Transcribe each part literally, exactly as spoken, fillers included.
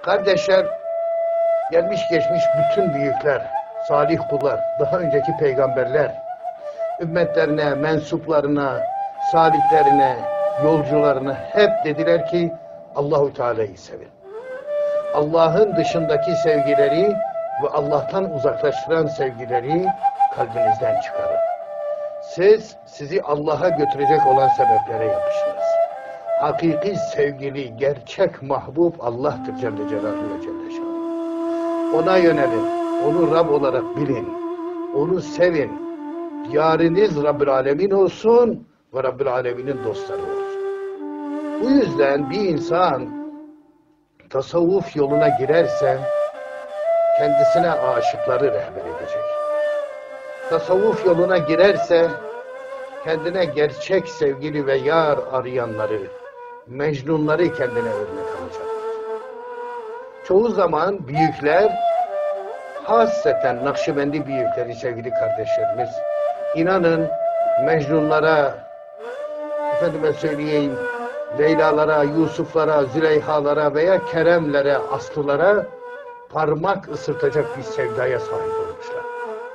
Kardeşler, gelmiş geçmiş bütün büyükler, salih kullar, daha önceki peygamberler, ümmetlerine, mensuplarına, salihlerine, yolcularına hep dediler ki Allahu Teala'yı sevin. Allah'ın dışındaki sevgileri ve Allah'tan uzaklaştıran sevgileri kalbinizden çıkarın. Siz, sizi Allah'a götürecek olan sebeplere yapışınız. Hakiki sevgili, gerçek mahbub Allah'tır Celle Celaluhu ve Celle Şanuhu. Ona yönelin, onu Rab olarak bilin, onu sevin. Yariniz Rabbül Alemin olsun ve Rabbül Alemin'in dostları olsun. Bu yüzden bir insan tasavvuf yoluna girerse kendisine aşıkları rehber edecek. Tasavvuf yoluna girerse kendine gerçek sevgili ve yar arayanları, mecnunları kendine örnek alacak. Çoğu zaman büyükler, hasreten Nakşibendi büyükleri sevgili kardeşlerimiz, inanın mecnunlara, efendime söyleyeyim, Leylalara, Yusuflara, Züleyhalara veya Keremlere, Aslılara parmak ısırtacak bir sevdaya sahip olmuşlar.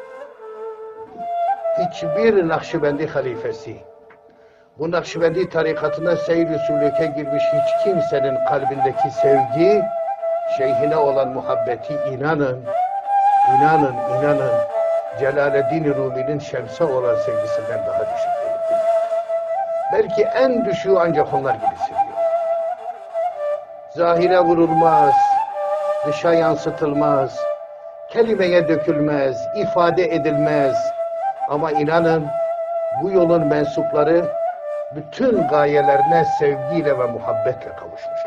Hiçbir Nakşibendi halifesi, bu Nakşibendi tarikatına seyr-i sülûke girmiş hiç kimsenin kalbindeki sevgi, şeyhine olan muhabbeti inanın, inanın, inanın, Celaleddin Rumi'nin Şems'e olan sevgisinden daha düşük değildir. Belki en düşüğü ancak onlar gibi seviyor. Zahire vurulmaz, dışa yansıtılmaz, kelimeye dökülmez, ifade edilmez. Ama inanın bu yolun mensupları bütün gayelerine sevgiyle ve muhabbetle kavuşmuş.